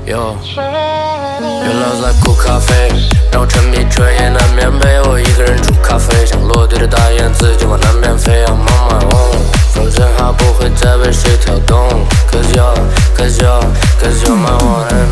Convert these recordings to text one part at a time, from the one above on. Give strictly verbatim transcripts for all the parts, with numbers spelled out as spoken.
Yo, your love's like 苦咖啡，让我沉迷彻夜难眠，陪我一个人煮咖啡，像落地的大雁，自己往南边飞。I'm on my own， 否则它不会再被谁挑动。Cause you're, cause you're, cause you're my one and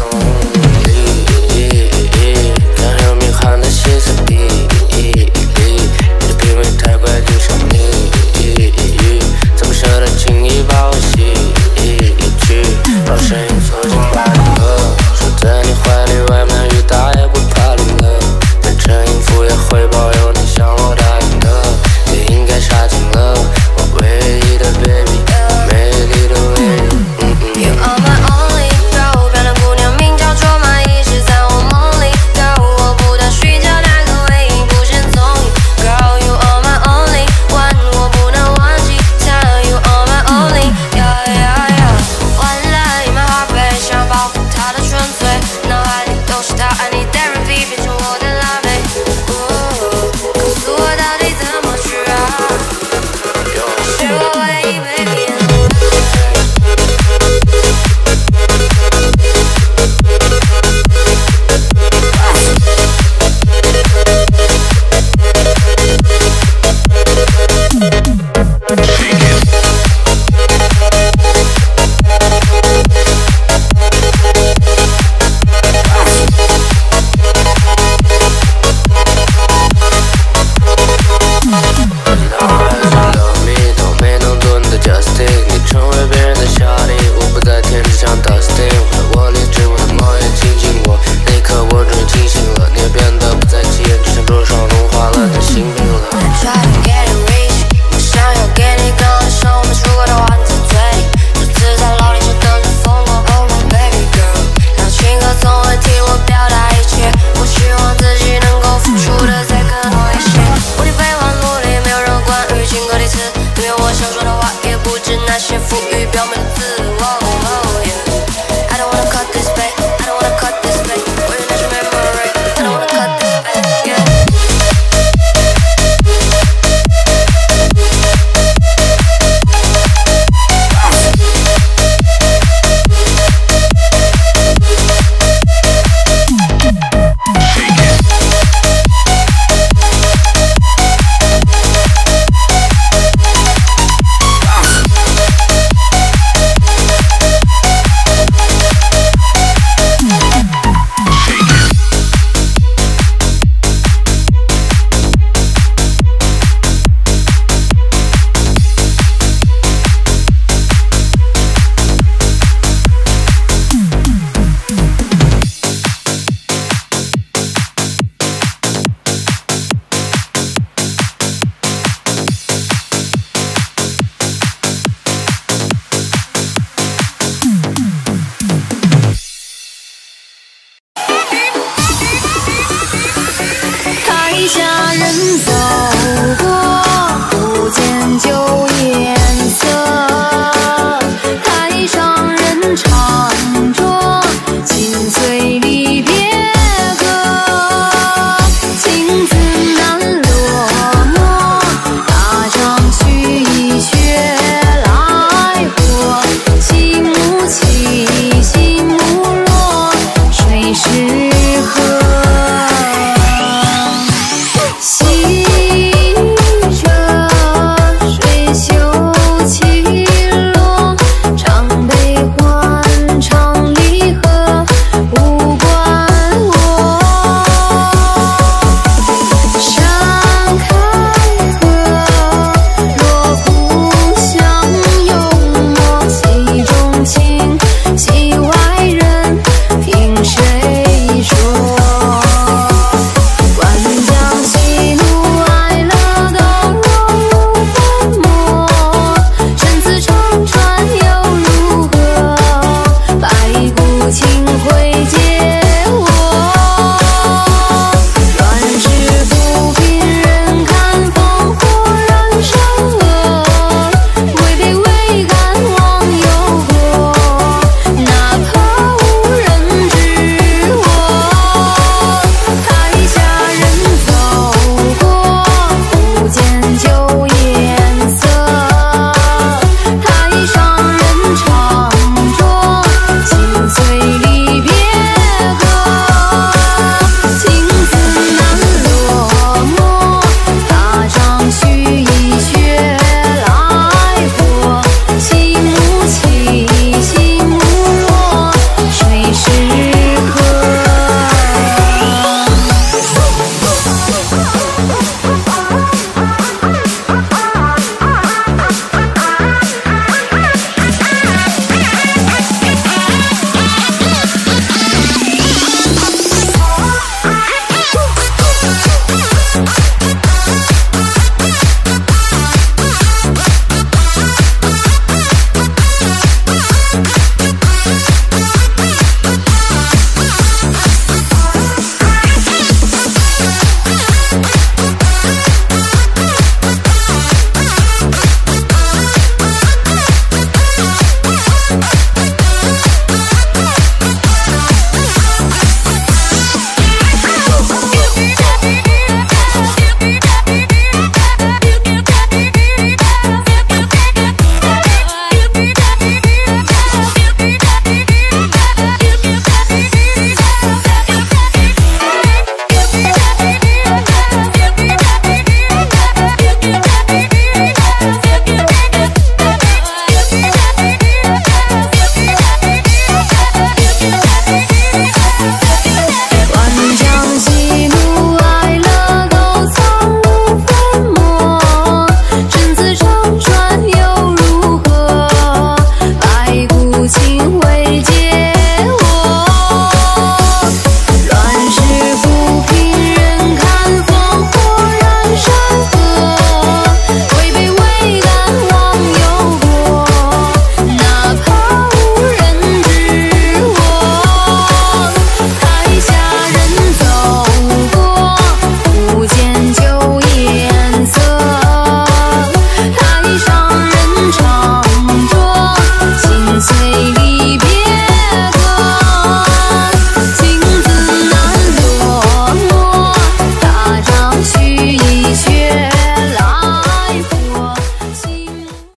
only。Can't help me 喊的歇斯底里，你的品味太怪，就像你，怎么舍得轻易把我吸去？把声音凑近百个，说在你怀里，外面雨大也不怕淋了，变成音符也会保佑你像我答应的，也应该杀青了，我唯一的 baby， 美丽的唯一。 You are my only girl， 漂亮姑娘名叫卓玛，一直在我梦里 girl， 我不但睡觉那个唯一不见踪影 girl， You are my only one， 我不能忘记她 You are my only yeah yeah yeah， 完了你们 heartbeat， 想保护她的纯粹，脑海里都是她爱你 therapy， 变成我的辣妹，告诉我到底怎么去啊，是我唯一 baby。 你成为别人的小弟，我不再天真像 Dusty。